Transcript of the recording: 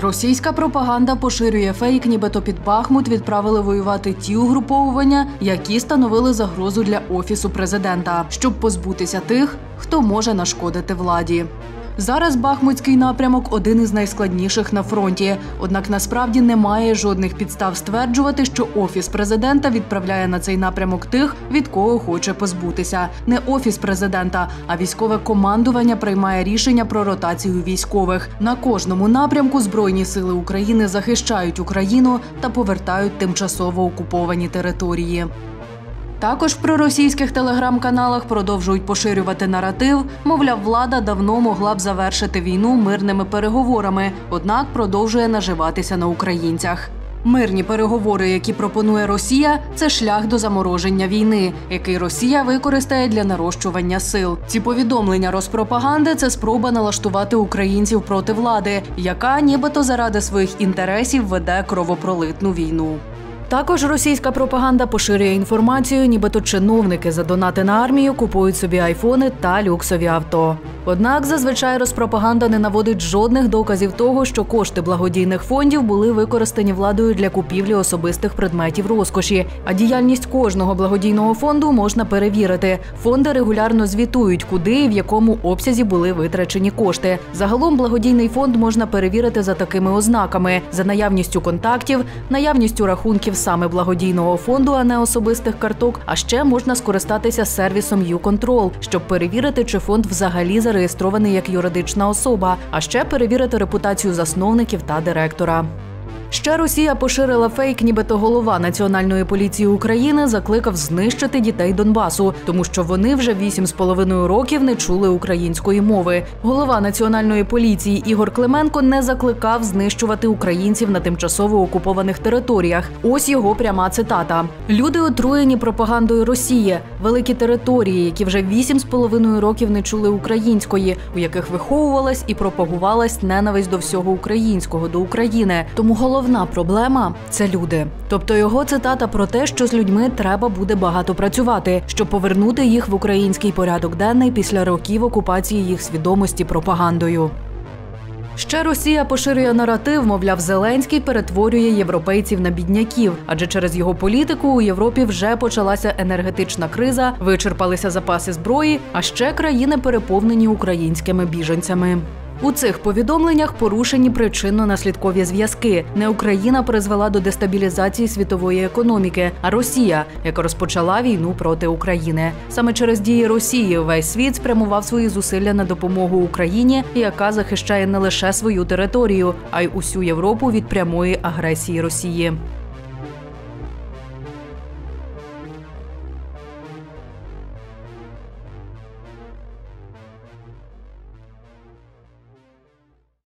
Російська пропаганда поширює фейк, нібито під Бахмут відправили воювати ті угруповування, які становили загрозу для Офісу президента, щоб позбутися тих, хто може нашкодити владі. Зараз Бахмутський напрямок – один із найскладніших на фронті. Однак насправді немає жодних підстав стверджувати, що Офіс президента відправляє на цей напрямок тих, від кого хоче позбутися. Не Офіс президента, а військове командування приймає рішення про ротацію військових. На кожному напрямку Збройні сили України захищають Україну та повертають тимчасово окуповані території. Також в проросійських телеграм-каналах продовжують поширювати наратив, мовляв, влада давно могла б завершити війну мирними переговорами, однак продовжує наживатися на українцях. Мирні переговори, які пропонує Росія – це шлях до замороження війни, який Росія використає для нарощування сил. Ці повідомлення розпропаганди – це спроба налаштувати українців проти влади, яка нібито заради своїх інтересів веде кровопролитну війну. Також російська пропаганда поширює інформацію, нібито чиновники за донати на армію купують собі айфони та люксові авто. Однак зазвичай розпропаганда не наводить жодних доказів того, що кошти благодійних фондів були використані владою для купівлі особистих предметів розкоші. А діяльність кожного благодійного фонду можна перевірити. Фонди регулярно звітують, куди і в якому обсязі були витрачені кошти. Загалом благодійний фонд можна перевірити за такими ознаками – за наявністю контактів, наявністю рахунків саме благодійного фонду, а не особистих карток, а ще можна скористатися сервісом YouControl, щоб перевірити, чи фонд взагалі зареєстрований як юридична особа, а ще перевірити репутацію засновників та директора. Ще Росія поширила фейк, нібито голова Національної поліції України закликав знищити дітей Донбасу, тому що вони вже 8,5 років не чули української мови. Голова Національної поліції Ігор Клименко не закликав знищувати українців на тимчасово окупованих територіях. Ось його пряма цитата. «Люди отруєні пропагандою Росії. Великі території, які вже 8,5 років не чули української, у яких виховувалась і пропагувалась ненависть до всього українського, до України. Тому головна проблема – це люди». Тобто його цитата про те, що з людьми треба буде багато працювати, щоб повернути їх в український порядок денний після років окупації їх свідомості пропагандою. Ще Росія поширює наратив, мовляв, Зеленський перетворює європейців на бідняків, адже через його політику у Європі вже почалася енергетична криза, вичерпалися запаси зброї, а ще країни переповнені українськими біженцями. У цих повідомленнях порушені причинно-наслідкові зв'язки. Не Україна призвела до дестабілізації світової економіки, а Росія, яка розпочала війну проти України. Саме через дії Росії весь світ спрямував свої зусилля на допомогу Україні, яка захищає не лише свою територію, а й усю Європу від прямої агресії Росії.